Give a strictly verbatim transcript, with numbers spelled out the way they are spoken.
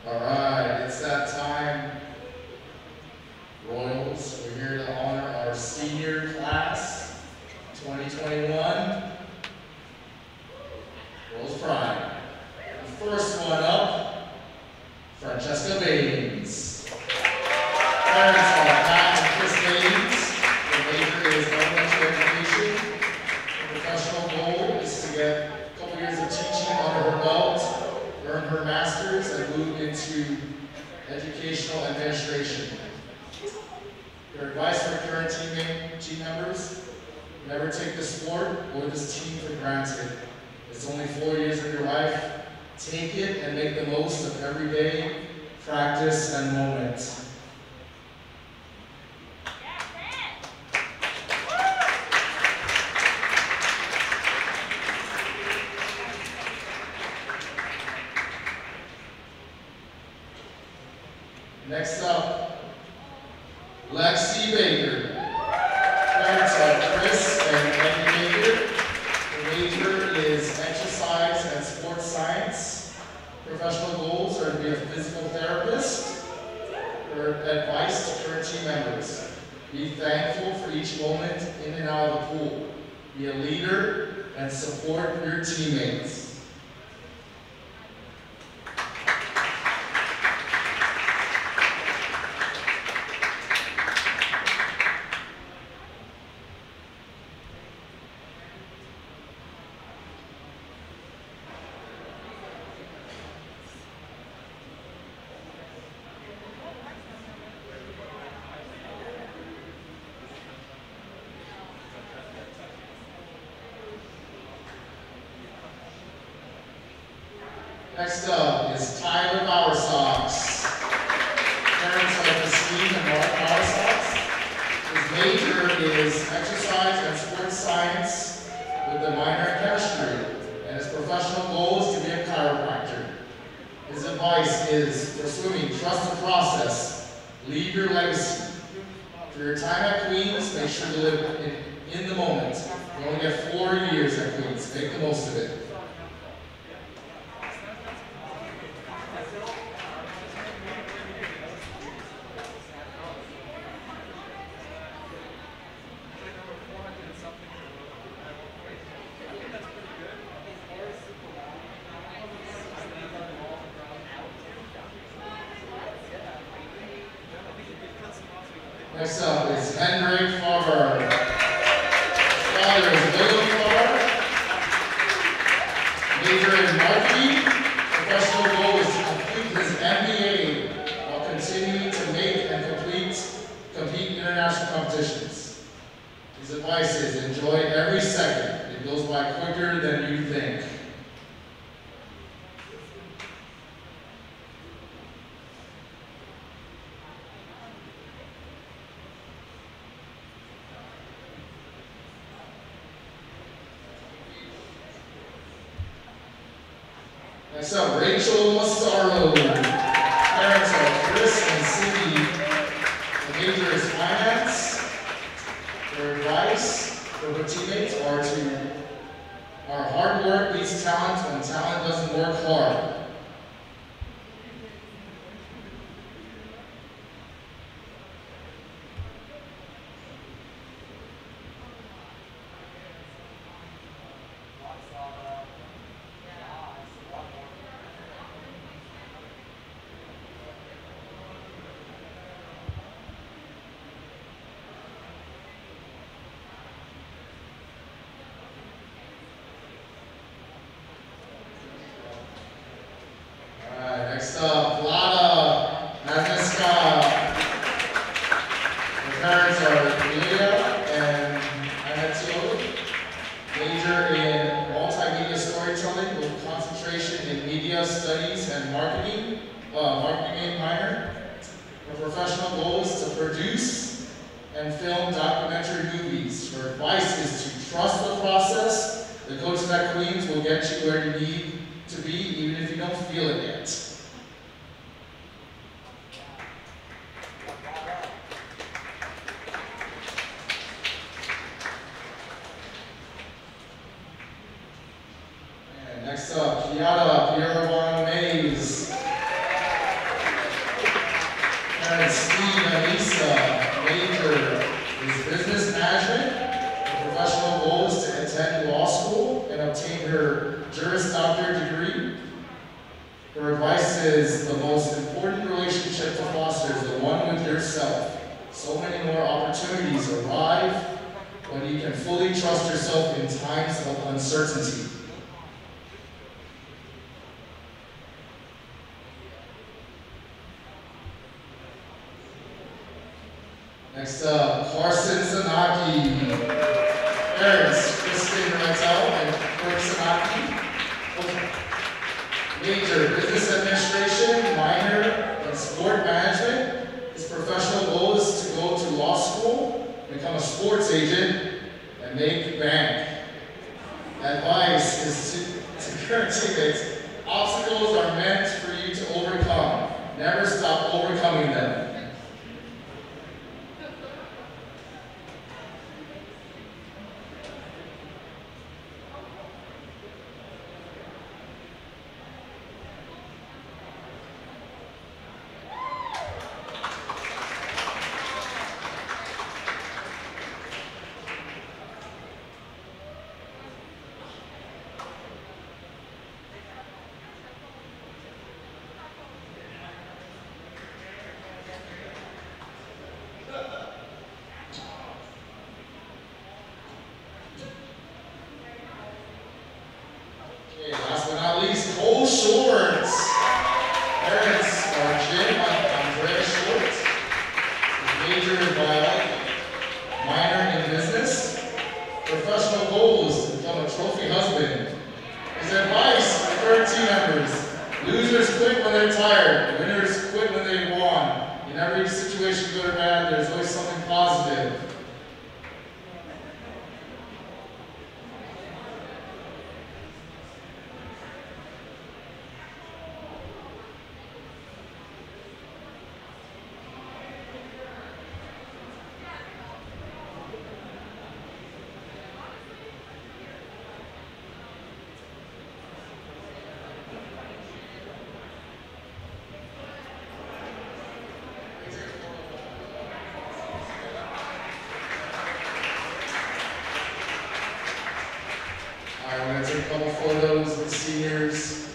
All right, it's that time, Royals. We're here to honor our senior class, twenty twenty-one, Royals Prime. The first one up, Francesca Baines. Parents are Pat and Chris Baines. The major is elementary education. The professional goal is to get a couple years of teaching under her belt, earn her master's, and move into educational administration. Your advice for current teammate, team members: never take the sport or this team for granted. It's only four years of your life. Take it and make the most of every day, practice, and moment. Next up, Lexi Baker. Parents are Chris and Becky Baker. The major is exercise and sports science. Professional goals are to be a physical therapist. Her advice to current team members: be thankful for each moment in and out of the pool. Be a leader and support your teammates. Next up is Tyler Bowersox. Parents are Christine and Mark Bowersox. His major is exercise and sports science with a minor in chemistry, and his professional goal is to be a chiropractor. His advice is, for swimming, trust the process, leave your legacy. For your time at Queens, make sure to live in, in the moment. You only get four years at Queens, make the most of it. Next up is Henrik Farber. Father is William Farber. Major in marketing. Professional goal is to complete his M B A while continuing to make and complete compete international competitions. His advice is, enjoy every second. It goes by quicker than you think. Next up, Rachel Massaro. Parents are Chris and Cindy. The major is finance. Their advice for her teammates are to, our hard work beats talent when talent doesn't work hard. Next up, Vlada Nazniska. Her parents are Leah and Anatole. Major in multimedia storytelling with concentration in media studies and marketing, uh, marketing minor. Her professional goal is to produce and film documentary movies. Her advice is to trust the process. The coaches at Queens will get you where you need to be, even if you don't feel it yet. Next up, Kiara Pieravon Mays. her Juris Doctor degree. Her advice is the most important relationship to foster is the one with yourself. So many more opportunities arrive when you can fully trust yourself in times of uncertainty. Next up, Carson Zanaki. Parents, Kristen Rantel and Kirk Zanaki. Major, Business Administration, minor in Sport Management. His professional goal is to go to law school, become a sports agent, and make bank. Advice is to, to current teammates, obstacles are meant for you to overcome. Never stop overcoming them. Last but not least, Cole Shorts. Parents are Jim Andrea Shorts. Major in biology, minor in business. Professional goals to become a trophy husband. His advice for current team members: losers quit when they're tired, winners quit when they won. In every situation, good or bad, there's always something positive. All right, we're going to take a couple photos with the seniors.